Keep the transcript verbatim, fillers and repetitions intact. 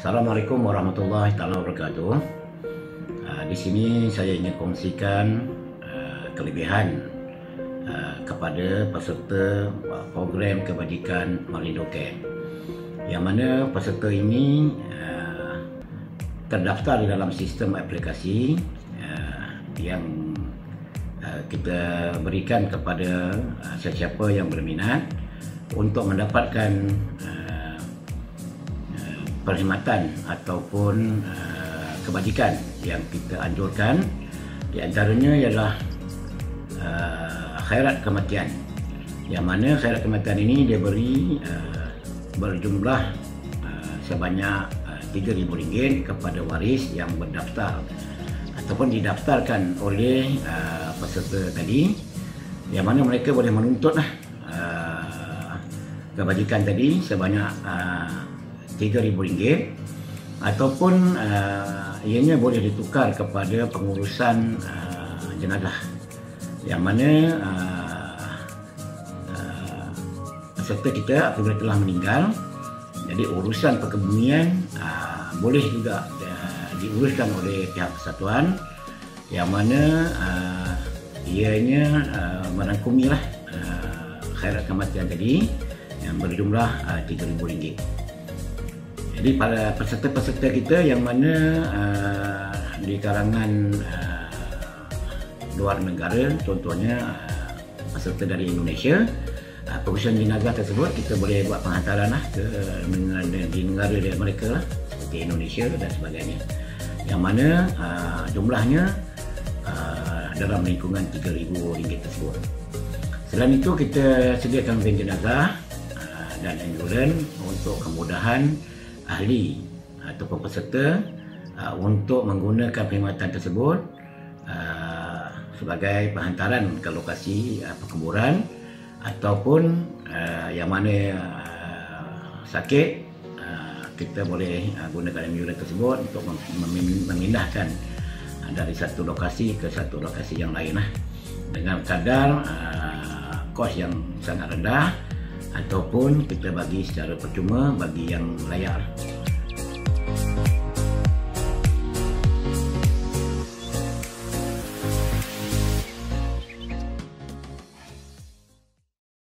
Assalamualaikum warahmatullahi wabarakatuh. Uh, di sini saya ingin kongsikan uh, kelebihan uh, kepada peserta uh, program kebajikan Malindo Care, yang mana peserta ini uh, terdaftar di dalam sistem aplikasi uh, yang uh, kita berikan kepada uh, sesiapa yang berminat untuk mendapatkan uh, perkhidmatan ataupun uh, kebajikan yang kita anjurkan. Di antaranya ialah uh, khairat kematian, yang mana khairat kematian ini dia beri uh, berjumlah uh, sebanyak uh, tiga ribu ringgit kepada waris yang berdaftar ataupun didaftarkan oleh uh, peserta tadi, yang mana mereka boleh menuntut uh, kebajikan tadi sebanyak uh, tiga ribu ringgit, ataupun uh, ianya boleh ditukar kepada pengurusan uh, jenazah, yang mana uh, uh, peserta kita apabila telah meninggal, jadi urusan perkebumian uh, boleh juga uh, diuruskan oleh pihak persatuan, yang mana uh, ianya uh, merangkumilah uh, khairat kematian tadi yang berjumlah uh, tiga ribu ringgit. Jadi para peserta-peserta kita yang mana uh, di kalangan uh, luar negara, contohnya uh, peserta dari Indonesia, uh, pengurusan jenazah tersebut kita boleh buat penghantaran lah ke di negara dari mereka lah, seperti Indonesia dan sebagainya, yang mana uh, jumlahnya uh, dalam lingkungan tiga ribu ringgit tersebut. Selain itu, kita sediakan van jenazah uh, dan ambulans untuk kemudahan ahli ataupun peserta uh, untuk menggunakan perkhidmatan tersebut uh, sebagai penghantaran ke lokasi uh, perkuburan, ataupun uh, yang mana uh, sakit, uh, kita boleh uh, gunakan ambulans tersebut untuk memindahkan uh, dari satu lokasi ke satu lokasi yang lain lah, dengan kadar uh, kos yang sangat rendah, ataupun kita bagi secara percuma bagi yang layak.